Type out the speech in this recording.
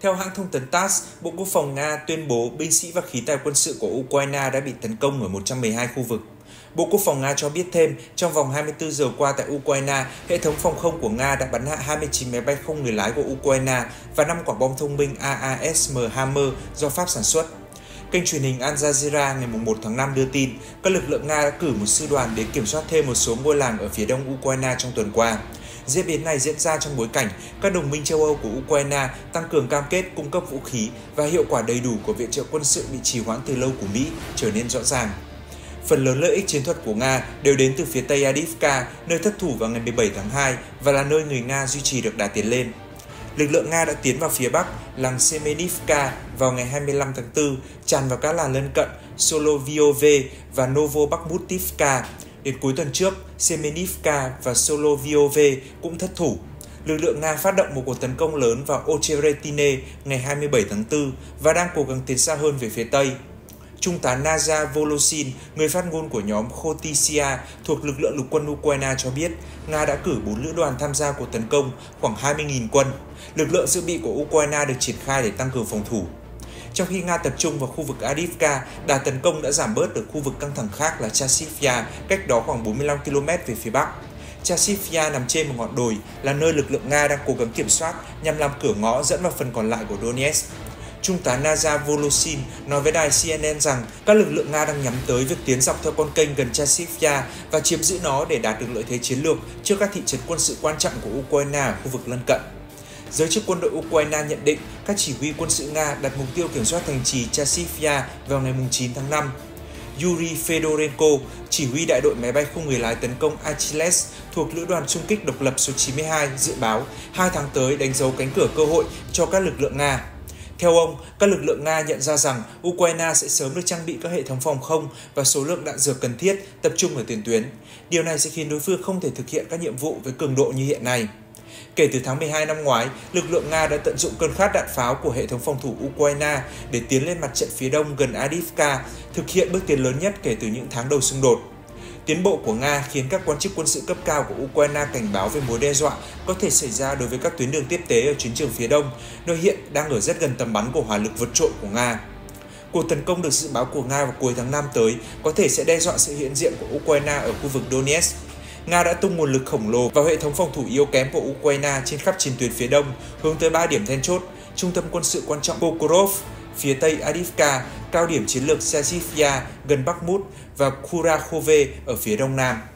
Theo hãng thông tấn TASS, Bộ Quốc phòng Nga tuyên bố binh sĩ và khí tài quân sự của Ukraine đã bị tấn công ở 112 khu vực. Bộ Quốc phòng Nga cho biết thêm, trong vòng 24 giờ qua tại Ukraine, hệ thống phòng không của Nga đã bắn hạ 29 máy bay không người lái của Ukraine và 5 quả bom thông minh AASM Hammer do Pháp sản xuất. Kênh truyền hình Al Jazeera ngày 1 tháng 5 đưa tin, các lực lượng Nga đã cử một sư đoàn đến kiểm soát thêm một số ngôi làng ở phía đông Ukraine trong tuần qua. Diễn biến này diễn ra trong bối cảnh các đồng minh châu Âu của Ukraine tăng cường cam kết cung cấp vũ khí và hiệu quả đầy đủ của viện trợ quân sự bị trì hoãn từ lâu của Mỹ trở nên rõ ràng. Phần lớn lợi ích chiến thuật của Nga đều đến từ phía Tây Avdiivka, nơi thất thủ vào ngày 17 tháng 2 và là nơi người Nga duy trì được đà tiến lên. Lực lượng Nga đã tiến vào phía Bắc, làng Semenivka vào ngày 25 tháng 4, tràn vào các làng lân cận Solovyove và Novobakhmutivka. Đến cuối tuần trước, Semenivka và Solovyove cũng thất thủ. Lực lượng Nga phát động một cuộc tấn công lớn vào Ocheretine ngày 27 tháng 4 và đang cố gắng tiến xa hơn về phía Tây. Trung tá Naza Volosin, người phát ngôn của nhóm Khotisia thuộc lực lượng lục quân Ukraine cho biết, Nga đã cử 4 lữ đoàn tham gia cuộc tấn công, khoảng 20.000 quân. Lực lượng dự bị của Ukraine được triển khai để tăng cường phòng thủ. Trong khi Nga tập trung vào khu vực Avdiivka, đà tấn công đã giảm bớt ở khu vực căng thẳng khác là Chasiv-Yar, cách đó khoảng 45 km về phía Bắc. Chasiv-Yar nằm trên một ngọn đồi, là nơi lực lượng Nga đang cố gắng kiểm soát nhằm làm cửa ngõ dẫn vào phần còn lại của Donetsk. Trung tá Naza Volosin nói với đài CNN rằng các lực lượng Nga đang nhắm tới việc tiến dọc theo con kênh gần Chasiv-Yar và chiếm giữ nó để đạt được lợi thế chiến lược trước các thị trấn quân sự quan trọng của Ukraine ở khu vực lân cận. Giới chức quân đội Ukraine nhận định các chỉ huy quân sự Nga đặt mục tiêu kiểm soát thành trì Chasiv-Yar vào ngày 9 tháng 5. Yuri Fedorenko, chỉ huy đại đội máy bay không người lái tấn công Achilles thuộc Lữ đoàn xung kích độc lập số 92, dự báo 2 tháng tới đánh dấu cánh cửa cơ hội cho các lực lượng Nga. Theo ông, các lực lượng Nga nhận ra rằng Ukraine sẽ sớm được trang bị các hệ thống phòng không và số lượng đạn dược cần thiết tập trung ở tiền tuyến. Điều này sẽ khiến đối phương không thể thực hiện các nhiệm vụ với cường độ như hiện nay. Kể từ tháng 12 năm ngoái, lực lượng Nga đã tận dụng cơn khát đạn pháo của hệ thống phòng thủ Ukraine để tiến lên mặt trận phía đông gần Avdiivka, thực hiện bước tiến lớn nhất kể từ những tháng đầu xung đột. Tiến bộ của Nga khiến các quan chức quân sự cấp cao của Ukraine cảnh báo về mối đe dọa có thể xảy ra đối với các tuyến đường tiếp tế ở chiến trường phía đông, nơi hiện đang ở rất gần tầm bắn của hỏa lực vượt trội của Nga. Cuộc tấn công được dự báo của Nga vào cuối tháng 5 tới có thể sẽ đe dọa sự hiện diện của Ukraine ở khu vực Donetsk. Nga đã tung nguồn lực khổng lồ vào hệ thống phòng thủ yếu kém của Ukraine trên khắp chiến tuyến phía đông, hướng tới 3 điểm then chốt: trung tâm quân sự quan trọng Pokrov, phía tây Avdiivka, cao điểm chiến lược Chasiv-Yar gần Bakhmut và Kurakhove ở phía đông nam.